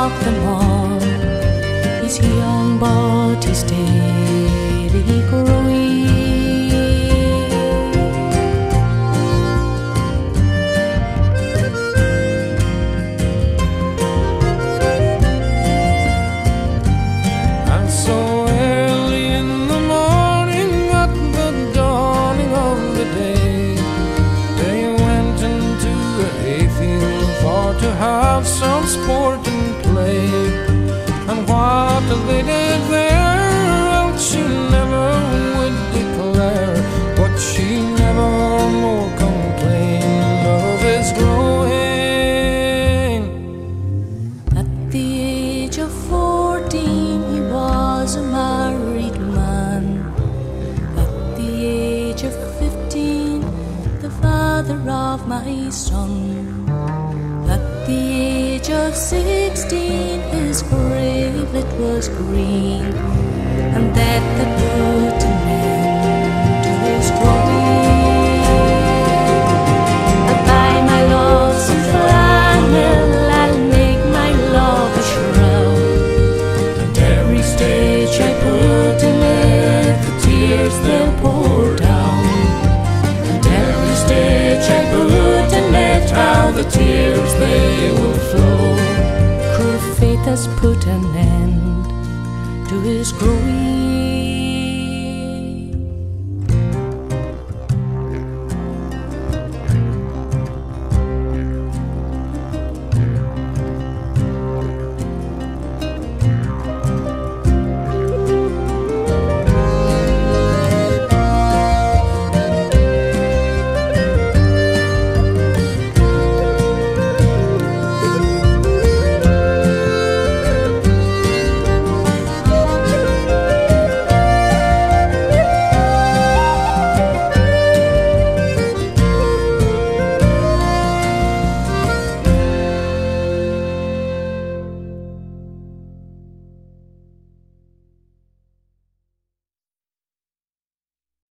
of them all. He's young but he's steady growing. To have some sport and play, and what they did there else she never would declare, but she never more complained of his growing. At the age of 14 he was a married man. At the age of 15 the father of my son. At the age of 16 his gravelet was green, and that the put an end to his growing. I'll buy my love some flannel, I'll make my love a shroud, and every stitch I put in it, the tears they'll pour down, and every stitch I put in it, how the tears they will flow. Cruel fate has put an end to his growing.